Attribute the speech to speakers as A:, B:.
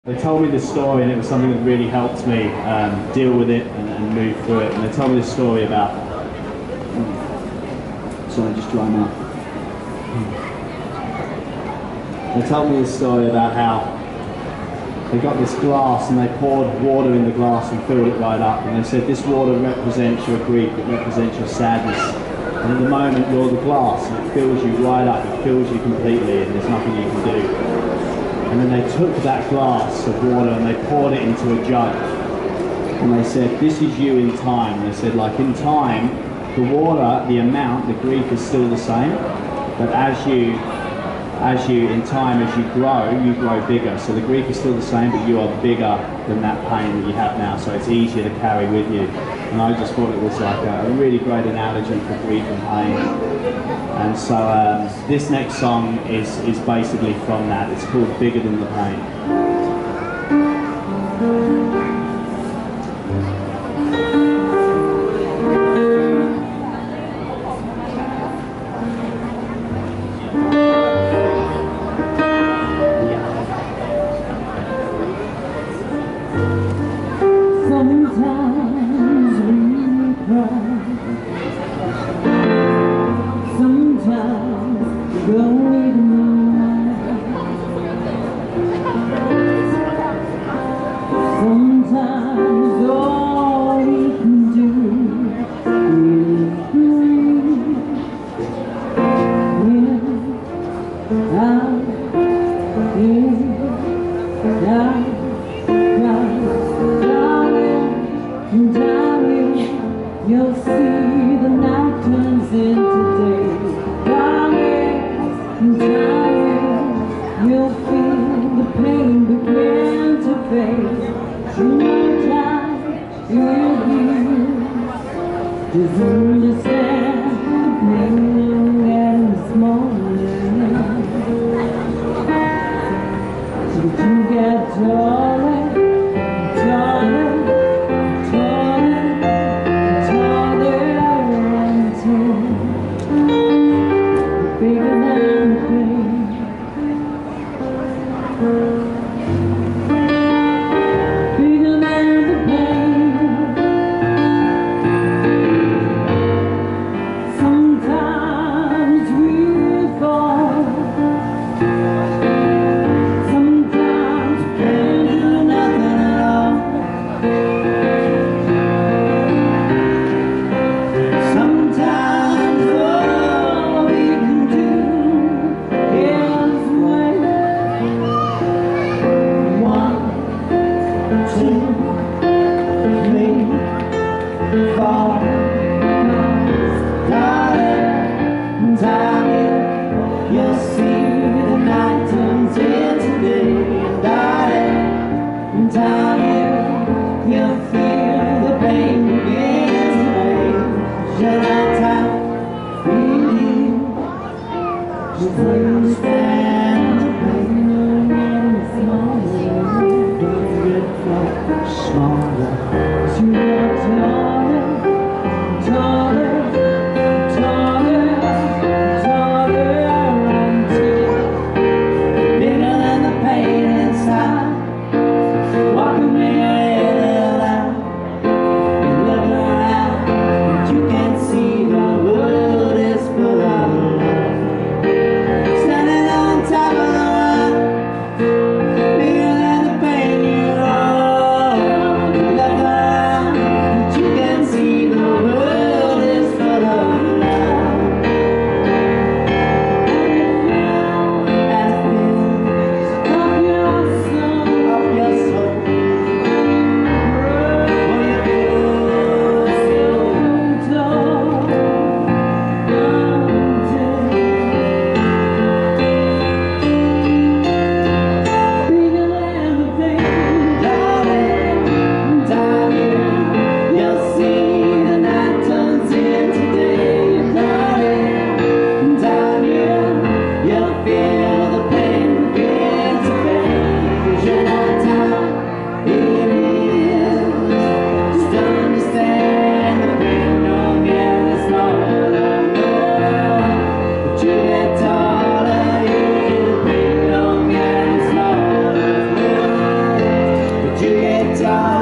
A: They told me this story, and it was something that really helped me deal with it and move through it. And they told me this story about... Sorry, just dry mouth. They told me this story about how they got this glass and they poured water in the glass and filled it right up. And they said, this water represents your grief, it represents your sadness. And at the moment, you're the glass, and it fills you right up, it fills you completely, and there's nothing you can do. And then they took that glass of water and they poured it into a jug. And they said, this is you in time. And they said, like in time, the water, the amount, the grief is still the same. But as you, in time, as you grow bigger. So the grief is still the same, but you are bigger than that pain that you have now. So it's easier to carry with you. And I just thought it was like a really great analogy for grief and pain. And so this next song is basically from that. It's called Bigger Than the Pain.
B: You'll see the night turns into day. Darling, darling, you'll feel the pain begin to fade. Through no time, you'll heal. Just understand the pain and this morning. So you get darling, darling. sky.